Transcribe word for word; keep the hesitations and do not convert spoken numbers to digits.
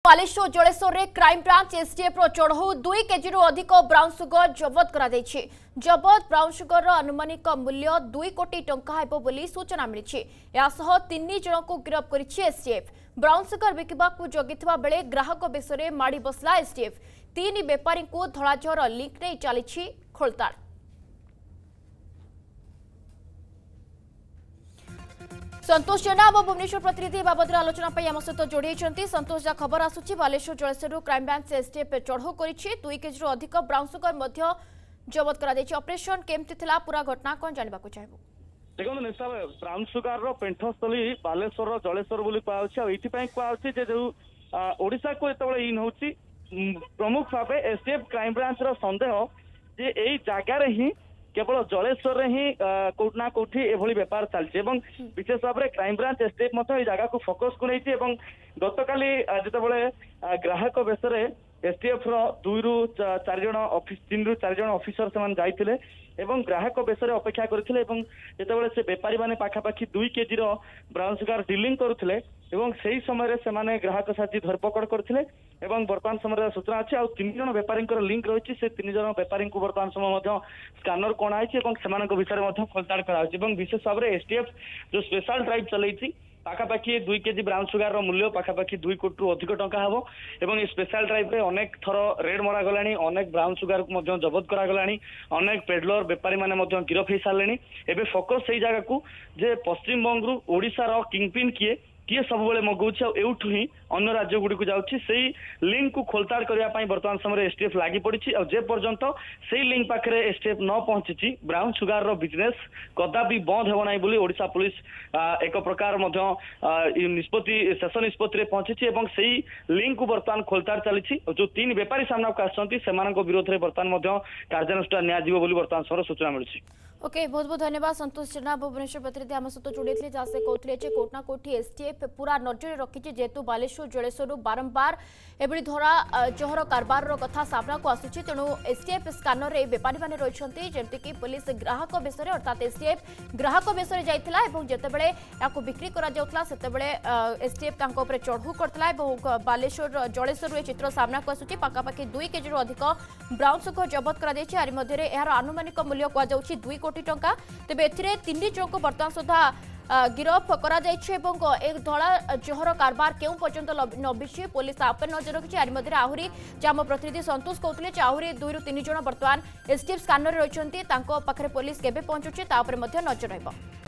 बालेश्वर जलेश्वर रे crime branch STF रो चढ़ऊ दुई केजी रु अधिक ब्राउन सुगर जबत करा जायछि। जबत ब्राउन सुगर रो अनुमानिक मूल्य दुई कोटी टंका हेबो बोली सूचना मिलिछि। यासह तीन जन को गिरफ्त करिछि एसटीएफ। ब्राउन सुगर बिकिबाकू जगिथिबा बेले ग्राहक बेसरे माड़ी बसला एसटीएफ। तीन बेपारी को धଳାझर लिंक नै चलिछि खोलताड़। संतोष जेना और भुवनेश्वर प्रतिनिधि बाबद आलोचना आम सहित जोड़ी संतोष जहाँ खबर आसूची Baleswar Jaleswar crime branch STF चढ़ऊ कर दुई केजी अधिक ब्राउन सुगर जबत कर ऑपरेशन केमती थिला पूरा घटना कौन जानवा चाहबू। देखो निश्चय ब्राउन सुगर पेंठस्थली बालेश्वर जलेश्वर बोली कहुई कहुई जो ओडिशा को जो इन हो प्रमुख भाव एसटीएफ क्राइम ब्रांच संदेह जे यही जगार ही केवल जलेश्वर ही कोठना कोठी एभली व्यापार चलछि एवं विशेष भाव में क्राइम ब्रांच एसटीएफ मत जगह को फोकस को नहीं गतकाली जितेबाला ग्राहक बेसरे एसटीएफ दुई रु चार जन ऑफिस तीन रु चार जन ऑफिसर से जाइथिले एवं ग्राहक बेसरे अपेक्षा करथिले एवं जेतेबेले से व्यापारी माने पाखापाखि दुई केजी रो ब्राउन सुगर डीलिंग करुथिले एवं सही समय से माने ग्राहक साथी धरपकड़ करथिले एवं वर्तमान समय सूचना अच्छी आ तीन जन व्यापारी लिंक रही से तीन जन व्यापारी को वर्तमान समय स्कानर कणा विषय में खोलताड़ कर विशेष भाव में एसटीएफ जो स्पेशल ड्राइव चलती पाखापाखि दुई केजी ब्राउन सुगर मूल्य पाखापाखि दुई कोटी रु अधिक टंका हम और स्पेशल ड्राइव में अनेक थर रेड मरा गला अनेक ब्राउन सुगर को जबत करागला अनेक पेडलर बेपारी मैंने गिरफ हो सारे एवं फोकस से जगह को जे पश्चिम बंगू ओडिशार किंगपिन किए किए सब बेले मगाऊँ एवठू ही अन्य राज्य गुड़ी जाऊँगी से लिंक को खोलताड़ करने बर्तमान समय एसटीएफ लगी पड़ी और जे पर्यंत से लिंक पाखे एसटीएफ न पहुंची ब्राउन सुगर रो बिजनेस कदापि बंद हो ना ओडिशा पुलिस एक प्रकार निष्पत्ति शेष निष्पत्ति पहुंची से लिंक को बर्तमान खोलताड़ चली जो तीन बेपारी सामना को आसती विरोध में बर्तमान कार्यानुष्ठान नियाजिबो बर्तमान समय सूचना मिली। ओके बहुत बहुत धन्यवाद संतोष जेना भुवनेश्वर प्रतिनिधि आम सहित जोड़ी जहाँ से कहते कोटना कोठी एसटीएफ पूरा नजर रखी जेहेतु बालेश्वर जलेश्वर बारंबार एभली धरा जहर कारबार कथा सामना को आसूची तेणु एसटीएफ स्कानर रे बेपारी माने रहिसंती जेंतिकी पुलिस ग्राहक बेसरे अर्थात एसटीएफ ग्राहक बेसरे जाइथिला एवं जेतेबेले याको बिक्री करा जाउथला सेतेबेले एसटीएफ तांको ऊपर चढ़ऊ करथला एवं बालेश्वर जलेश्वर रे चित्र सामना को आसूची पाखापाखि दुई केजी अधिक ब्राउन सुगर जबत करा जायछि। आरि मध्यरे एहार अनुमानिक मूल्य कुआ जाउछि दुई कोटी टंका तेबे एथिरे तीन जन को वर्तमान सुधा गिरफ करा जायछि एवं एक धड़ा जहर कारबार केउ पर्यंत नबिछि पुलिस आपे नजर रखिछि। आरि मध्यरे आहुरी जाम प्रतिनिधि संतोष कहउतले जे आहुरी दुई रु तीन जन वर्तमान एसटीएफ स्कानर रहिसंती तांको पाखरे पुलिस केबे पहुंचुछि ता ऊपर मध्य नजर रहइबो।